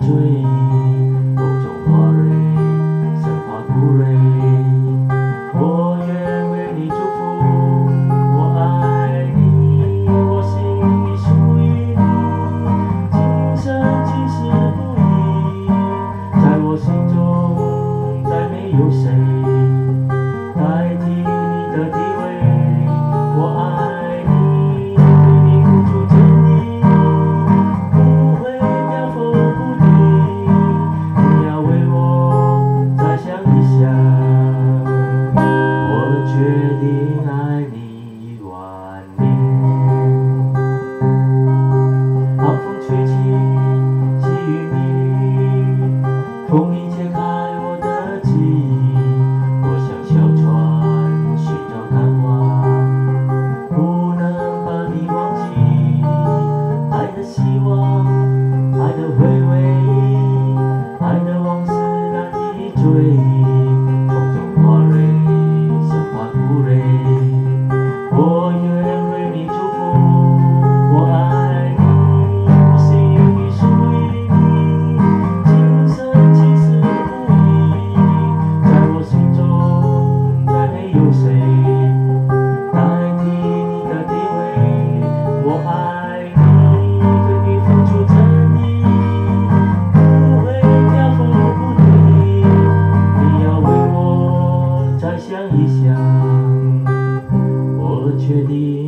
追，风中花蕊，生花枯萎。我愿为你祝福，我爱你，我心里属于你，今生今世不移。在我心中，再没有谁代替你的地位。我爱你，为你付出真意，不会掉风不停。你要为我再想一想，我决定爱你10000年。寒风吹起，细雨迷离，风里揭开我的记忆。我像小船寻找港湾，不能把你忘记。爱的希望，爱的回味，爱的往事难以追忆。风中花蕊，生花枯萎。我愿为你祝福，我爱你，我心里属于你，今生今世不移。在我心中，再没有谁代替你的地位。我爱你，对你付出真意，不会掉风不停。你要为我再想一想，我决定